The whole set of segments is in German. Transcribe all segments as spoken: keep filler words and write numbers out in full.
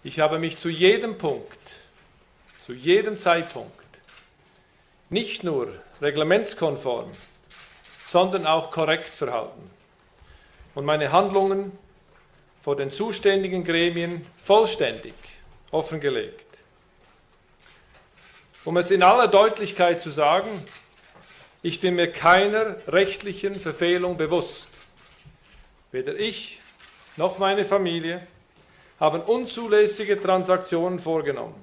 Ich habe mich zu jedem Punkt, zu jedem Zeitpunkt, nicht nur reglementskonform, sondern auch korrekt verhalten und meine Handlungen vor den zuständigen Gremien vollständig offengelegt. Um es in aller Deutlichkeit zu sagen, ich bin mir keiner rechtlichen Verfehlung bewusst. Weder ich noch meine Familie haben unzulässige Transaktionen vorgenommen.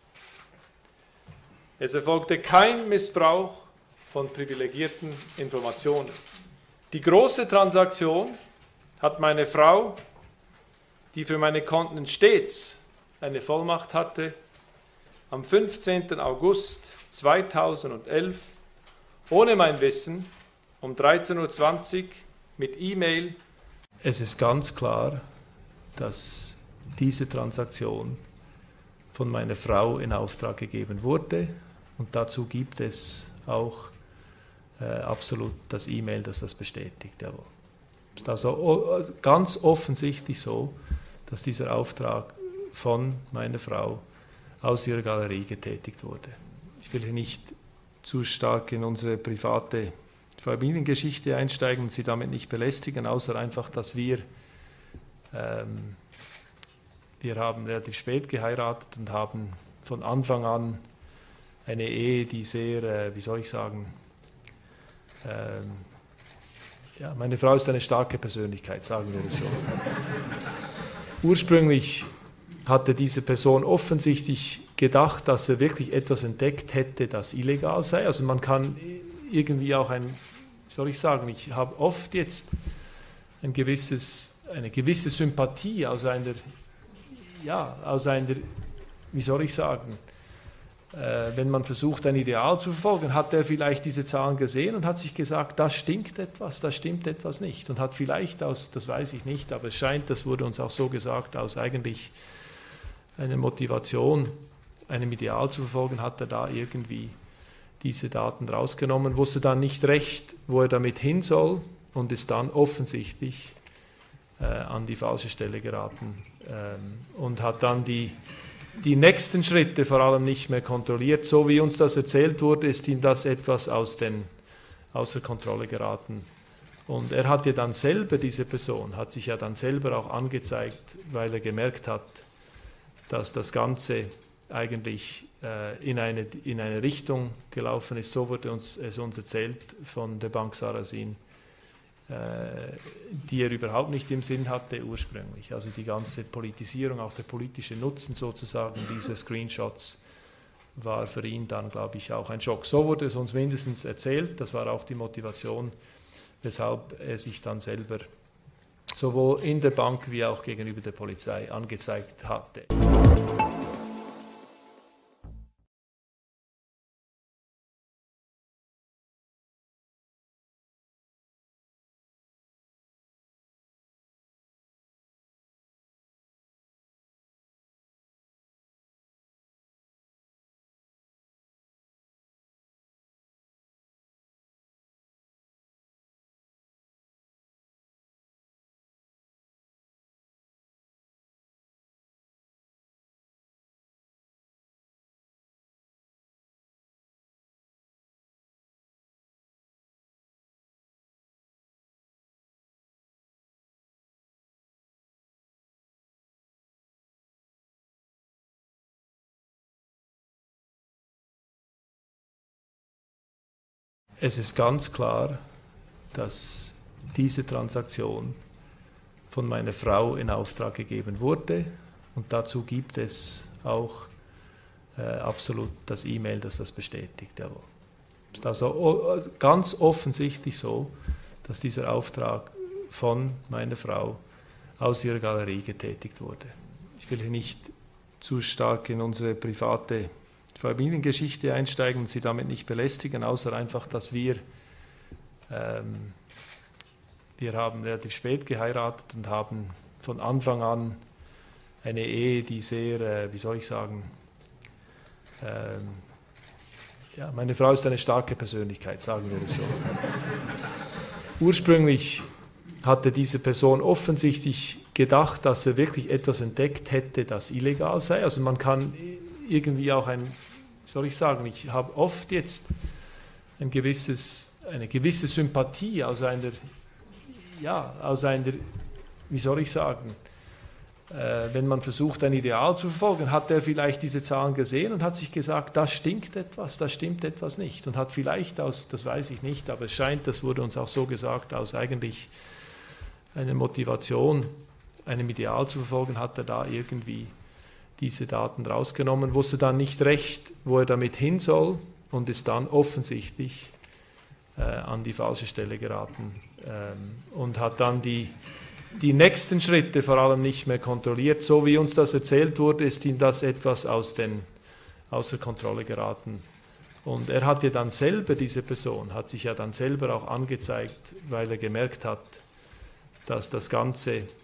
Es erfolgte kein Missbrauch von privilegierten Informationen. Die große Transaktion hat meine Frau, die für meine Konten stets eine Vollmacht hatte, am fünfzehnten August zweitausendelf ohne mein Wissen um dreizehn Uhr zwanzig mit E-Mail. Es ist ganz klar, dass diese Transaktion von meiner Frau in Auftrag gegeben wurde und dazu gibt es auch äh, absolut das E-Mail, das das bestätigt. Jawohl. Es ist also ganz offensichtlich so, dass dieser Auftrag von meiner Frau aus ihrer Galerie getätigt wurde. Ich will hier nicht zu stark in unsere private Familiengeschichte einsteigen und Sie damit nicht belästigen, außer einfach, dass wir, ähm, wir haben relativ spät geheiratet und haben von Anfang an eine Ehe, die sehr, äh, wie soll ich sagen, ähm, ja, meine Frau ist eine starke Persönlichkeit, sagen wir es so. Ursprünglich hatte diese Person offensichtlich gedacht, dass er wirklich etwas entdeckt hätte, das illegal sei. Also man kann irgendwie auch ein, wie soll ich sagen, ich habe oft jetzt ein gewisses, eine gewisse Sympathie aus einer, ja, aus einer, wie soll ich sagen, äh, wenn man versucht, ein Ideal zu verfolgen, hat er vielleicht diese Zahlen gesehen und hat sich gesagt, da stinkt etwas, da stimmt etwas nicht und hat vielleicht aus, das weiß ich nicht, aber es scheint, das wurde uns auch so gesagt, aus eigentlich einer Motivation, einem Ideal zu verfolgen, hat er da irgendwie diese Daten rausgenommen, wusste dann nicht recht, wo er damit hin soll und ist dann offensichtlich äh, an die falsche Stelle geraten ähm, und hat dann die, die nächsten Schritte vor allem nicht mehr kontrolliert. So wie uns das erzählt wurde, ist ihm das etwas aus den, außer Kontrolle geraten. Und er hat ja dann selber, diese Person, hat sich ja dann selber auch angezeigt, weil er gemerkt hat, dass das Ganze eigentlich äh, in, eine, in eine Richtung gelaufen ist. So wurde uns, es uns erzählt von der Bank Sarasin, äh, die er überhaupt nicht im Sinn hatte ursprünglich. Also die ganze Politisierung, auch der politische Nutzen sozusagen dieser Screenshots war für ihn dann, glaube ich, auch ein Schock. So wurde es uns mindestens erzählt. Das war auch die Motivation, weshalb er sich dann selber sowohl in der Bank wie auch gegenüber der Polizei angezeigt hatte. Es ist ganz klar, dass diese Transaktion von meiner Frau in Auftrag gegeben wurde und dazu gibt es auch äh, absolut das E-Mail, das das bestätigt. Jawohl. Es ist also ganz offensichtlich so, dass dieser Auftrag von meiner Frau aus ihrer Galerie getätigt wurde. Ich will hier nicht zu stark in unsere private Familiengeschichte einsteigen und Sie damit nicht belästigen, außer einfach, dass wir, ähm, wir haben relativ spät geheiratet und haben von Anfang an eine Ehe, die sehr, äh, wie soll ich sagen, ähm, ja, meine Frau ist eine starke Persönlichkeit, sagen wir es so. Ursprünglich hatte diese Person offensichtlich gedacht, dass er wirklich etwas entdeckt hätte, das illegal sei. Also man kann irgendwie auch ein, wie soll ich sagen, ich habe oft jetzt ein gewisses, eine gewisse Sympathie aus einer, ja, aus einer, wie soll ich sagen, äh, wenn man versucht, ein Ideal zu verfolgen, hat er vielleicht diese Zahlen gesehen und hat sich gesagt, das stinkt etwas, das stimmt etwas nicht. Und hat vielleicht aus, das weiß ich nicht, aber es scheint, das wurde uns auch so gesagt, aus eigentlich einer Motivation, einem Ideal zu verfolgen, hat er da irgendwie diese Daten rausgenommen, wusste dann nicht recht, wo er damit hin soll und ist dann offensichtlich äh, an die falsche Stelle geraten ähm, und hat dann die, die nächsten Schritte vor allem nicht mehr kontrolliert. So wie uns das erzählt wurde, ist ihm das etwas aus den, außer Kontrolle geraten. Und er hat ja dann selber, diese Person, hat sich ja dann selber auch angezeigt, weil er gemerkt hat, dass das Ganze